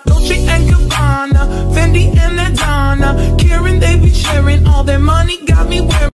Dolce and Gabbana, Fendi and Adana, Karen, they be sharing all their money, got me wearing